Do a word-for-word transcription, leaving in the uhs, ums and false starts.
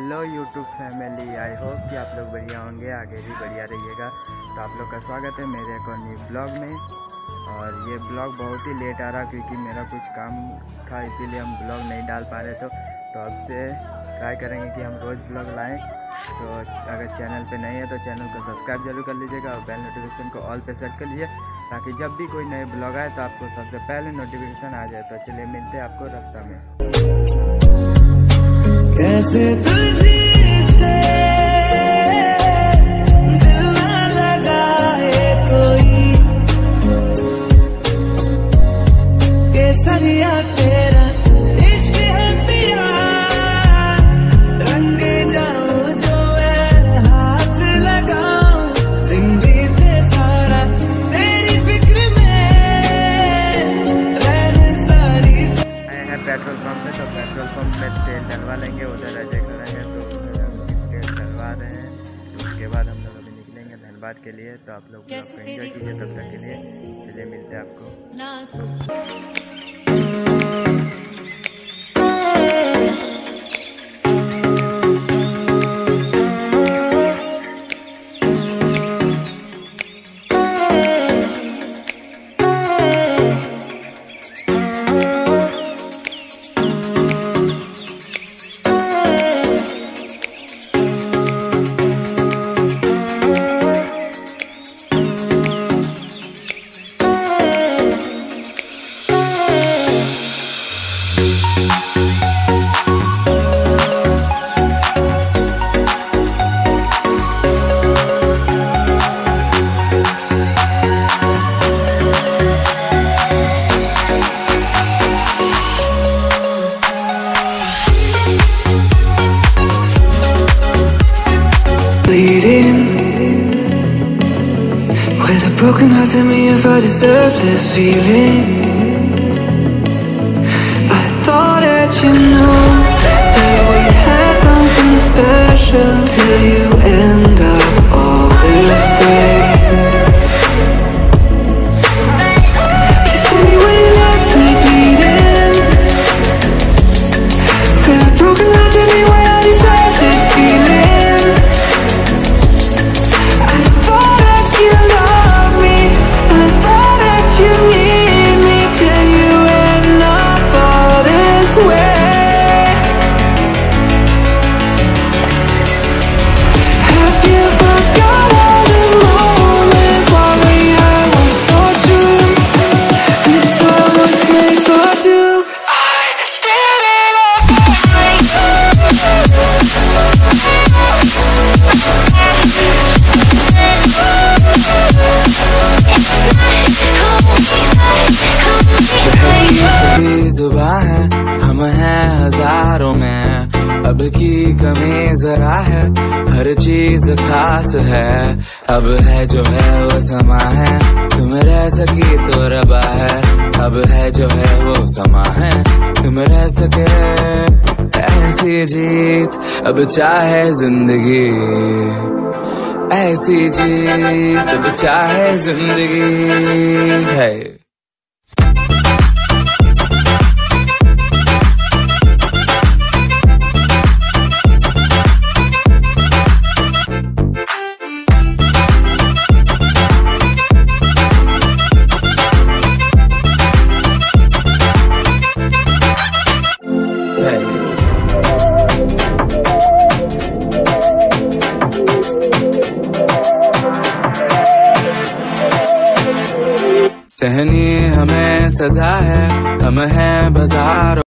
Hello YouTube family, I hope कि आप लोग बढ़िया होंगे, आगे भी बढ़िया रहिएगा। तो आप लोग का स्वागत है मेरे एक और न्यू ब्लॉग में। और ये ब्लॉग बहुत ही लेट आ रहा क्योंकि मेरा कुछ काम था, इसीलिए हम ब्लॉग नहीं डाल पा रहे थे। तो अब से ट्राई करेंगे कि हम रोज़ ब्लॉग लाएँ। तो अगर चैनल पे नहीं है तो चैनल को सब्सक्राइब जरूर कर लीजिएगा और बेल नोटिफिकेशन को ऑल पे सेट कर लीजिए, ताकि जब भी कोई नए ब्लॉग आए तो आपको सबसे पहले नोटिफिकेशन आ जाए। तो चलिए मिलते हैं आपको रास्ता में। कैसे तुझसे दिल ना लगाए कोई, केसरिया तेरा इश्क है पिया, रंग जाऊं जो मैं हाथ लगाऊं, दिन बीते सारा तेरी फिक्र में, रैन सारी आए हैं पेट्रोल पंप में। तो पेट्रोल पंप में तेल डलवा लेंगे, उधर अजय खड़ा है तो उधर हम तेल डलवा रहे हैं। उसके बाद हम लोग अभी निकलेंगे धनबाद के लिए। तो आप लोग ब्लॉग को एंजॉय कीजिए तब तक के लिए। चलिए मिलते हैं आपको। bleeding with a broken heart. Tell me if I deserve this feeling. I thought that you know that we had something special till you end up all this way. You tell me when you left me bleeding with a broken heart. Tell me why I deserve this feeling. है हम हैं हजारों में, अब की कमी जरा है, हर चीज खास है। अब है जो है वो समा है, तुम रह सकी तो रबा है। अब है जो है वो समा है, तुम रह सके ऐसी जीत। अब चाहे जिंदगी ऐसी जीत, अब चाहे जिंदगी है। सहनी हमें सजा है, हम हैं बाजार